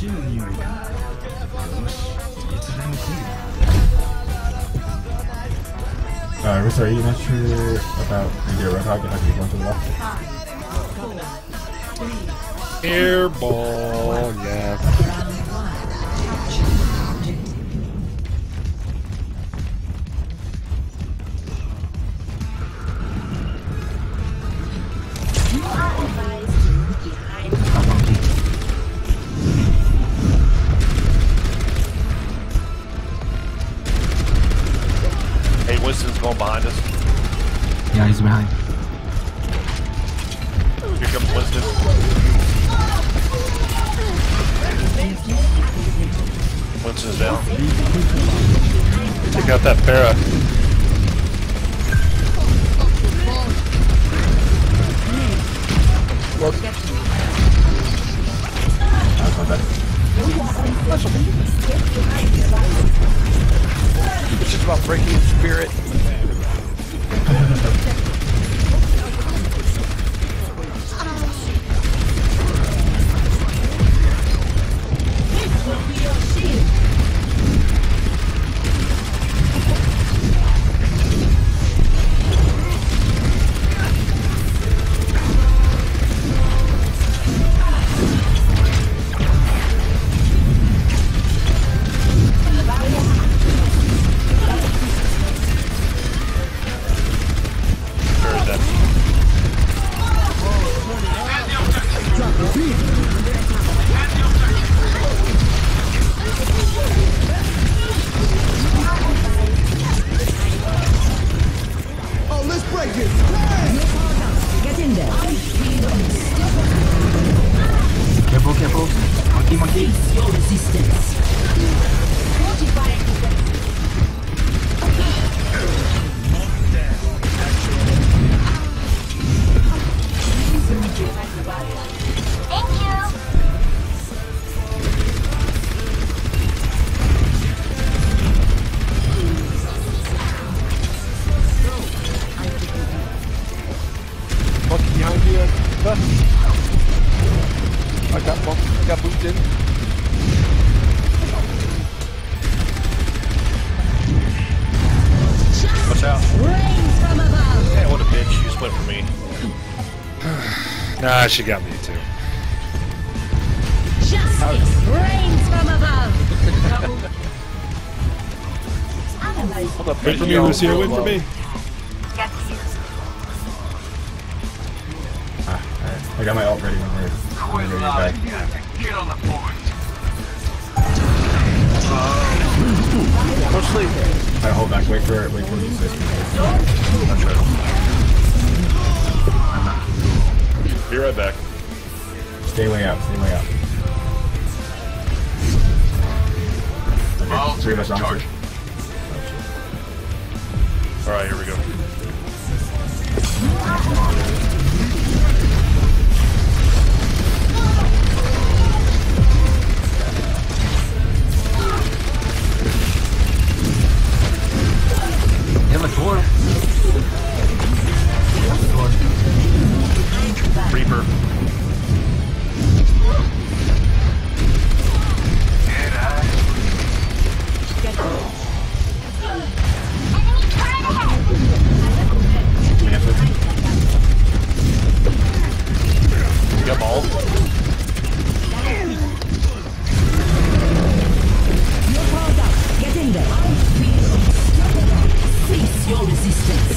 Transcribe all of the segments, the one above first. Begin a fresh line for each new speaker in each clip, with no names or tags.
Orisa, are you not sure about maybe a Roadhog and how to go to the left?
Airball, yeah.
Hey, Winston's going behind us.
Yeah, he's behind.
Here comes Winston. Winston's down.
Take out that para.
It's just about breaking spirit.
Careful. Monkey. Your resistance.
Monkey behind you. I got booped in.
Watch out. Yeah, what a bitch. You split for me.
Nah, she got me too.
Justice reigns from above.
Wait for me, Lucio. Wait for me.
I got my ult ready when we're back.
Get on the point.
Go sleep.
Alright, hold back. Wait for the assist.
Be right back.
Stay way out. Okay, 3 of us on first.
Alright, here we go. Reaper. Got ball.
Get in there. Cease your resistance.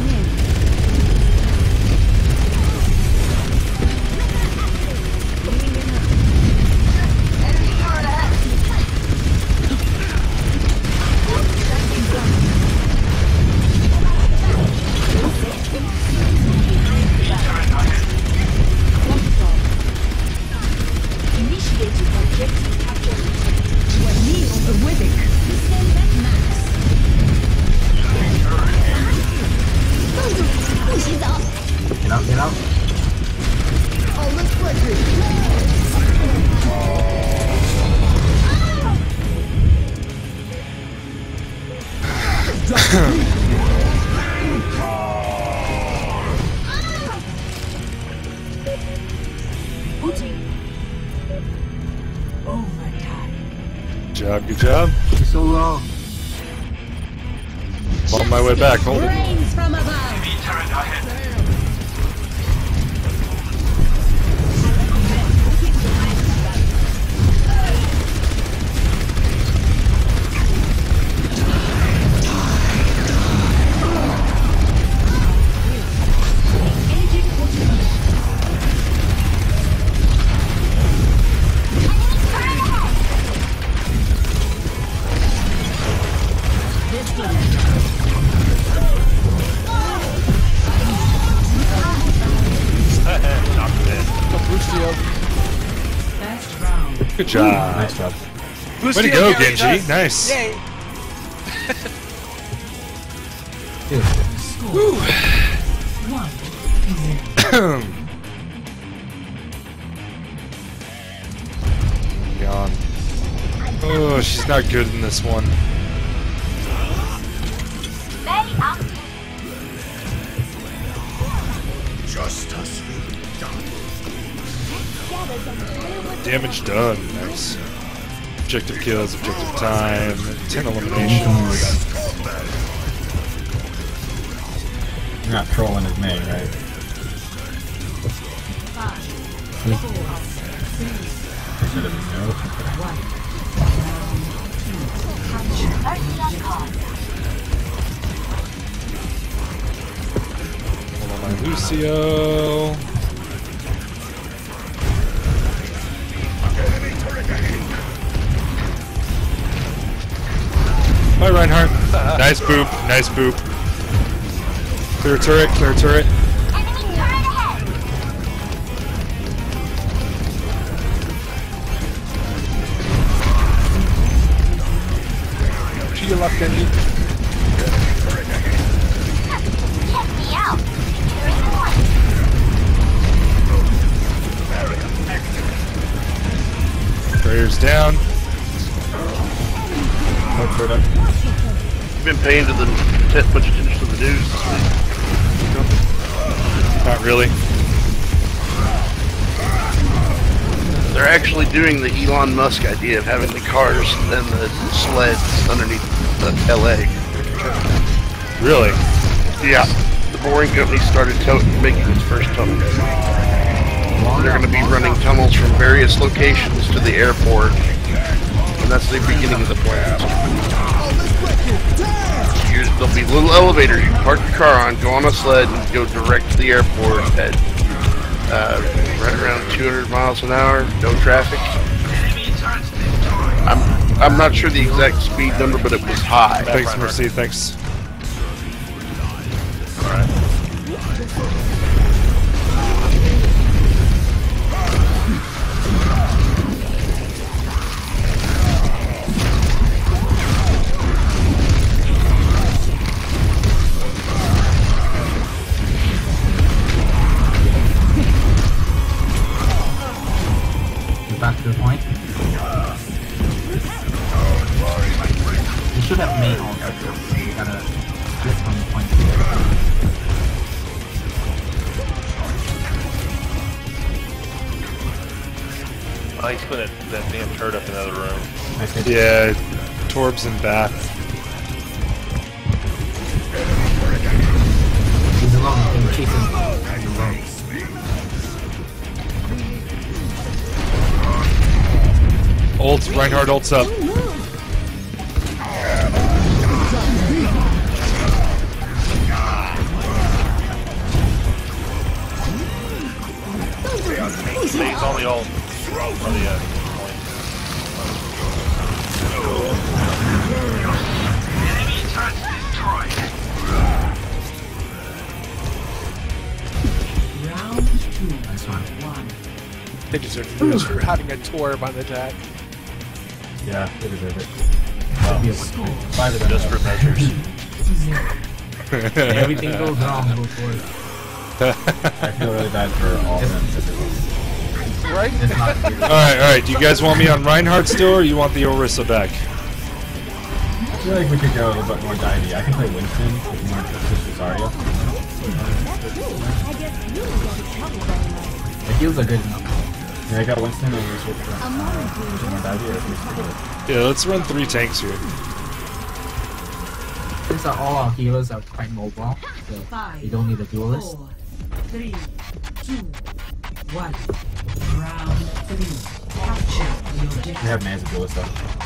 Get out.
Oh, let's break
Good job, good job.
He's so low.
On my way back, hold it.
Rains from above.
Good job.
Nice job.
Way to go, Genji. Nice.
Yay!
Gone. Oh, she's not good in this one. Damage done. Nice. Objective kills, objective time, 10 eliminations.
You're not trolling his main, right? Should have been no.
Hold on, my Lucio. Bye, Reinhardt. Nice boop, nice boop. Clear turret, clear turret.
To your left, Genji.
Barriers down.
No turret up.
You've been paying much attention to the news this week.
Not really.
They're actually doing the Elon Musk idea of having the cars and the sleds underneath the LA.
Really?
Yeah. The Boring Company started making its first tunnel. They're going to be running tunnels from various locations to the airport. And that's the beginning of the plans. There'll be little elevators you can park your car on, go on a sled, and go direct to the airport at right around 200 miles an hour, no traffic. I'm not sure the exact speed number, but it was high.
Thanks, Mercy, thanks.
Back to the point. You should have made all that. You gotta flip from the point.
Oh, he's putting that damn turret up in another room.
Yeah, Torb's in bath.
He's alone. You can chase him. He's alone.
Ult, Reinhardt ults up.
He's on the ult. On the point.
Nice one.
They deserve to lose for having a Torb on the deck.
Yeah, they deserve it. Well, 5 of them.
Just for measures.
Everything goes wrong before.
I feel really bad for all of them.
Right?
It's not good.
Alright, do you guys want me on Reinhardt still, or you want the Orisa back?
I feel like we could go a little bit more divey. I can play Winston with more just Rosario.
The heals are good enough.
Yeah, I got Winston and we switched from more divey or if we switch it.
Yeah, let's run 3 tanks here.
Since all our healers are quite mobile, so we don't need a duelist.
4, 3, 2, 1. Round 3. Capture the objective.
We have Mans to deal with stuff.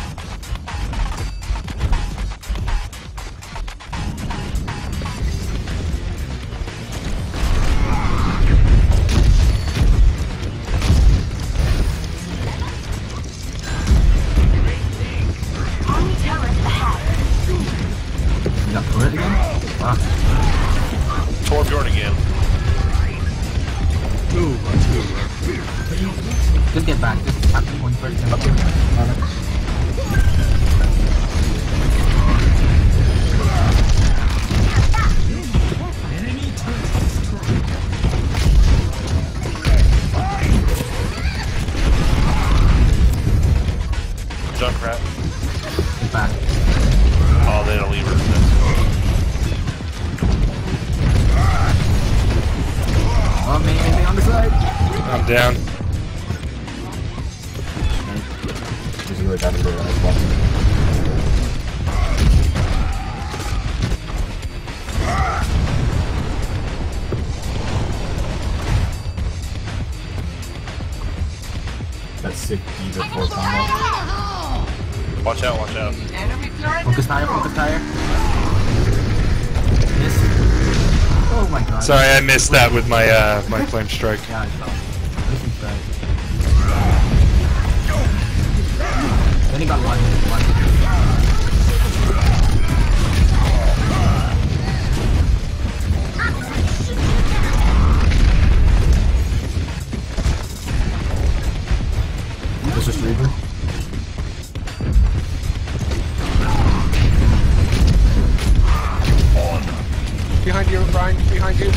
You got turret again? Wow.
Torbjorn again.
Just get back. Just tap the point first and up here.
Junkrat.
Get back.
Oh, they don't leave her.
Oh, maybe on the side.
I'm down.
Just really bad to do that as well. That's sick D4 combo.
Watch out, watch out.
Focus tire, focus tire. Miss. Oh my god.
Sorry, I missed that with my my flame strike.
Yeah, I saw. This is bad. Then he got one.
This is Reaver.
Behind you, Rein. Behind you.
Yep.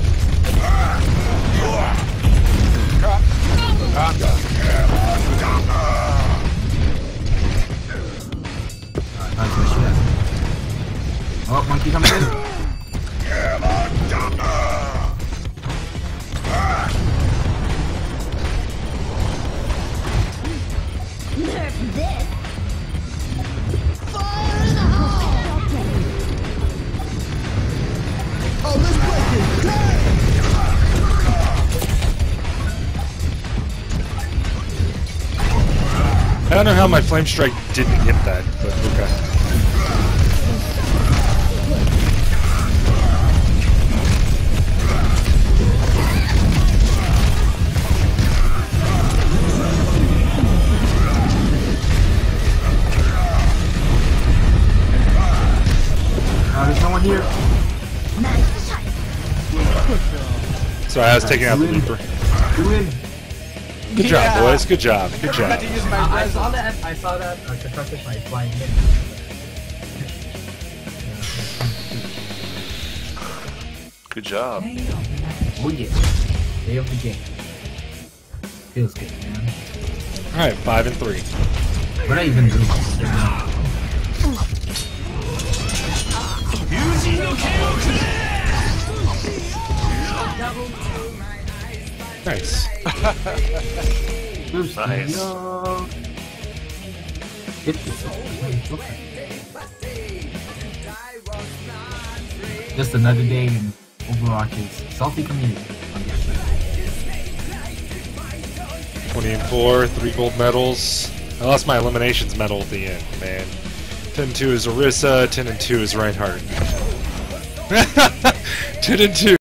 Nice shit. Oh, monkey coming in.
Nerf this. Fire in the hole.
Oh, let's break it!
I don't know how my flame strike didn't hit that, but okay.
There's no one here.
Sorry, I was taking out the Reaper.
You win.
Good job, boys. Good job. Good job.
I saw that. I saw that. Constructed by flying in.
Good job.
Oh yeah. Day of the game. Feels good, man.
Alright, 5 and 3.
What I even do?
Nice.
Nice.
Just another day in Overwatch's salty community.
20 and 4, 3 gold medals. I lost my eliminations medal at the end, man. 10 and 2 is Orisa, 10 and 2 is Reinhardt. 10 and 2.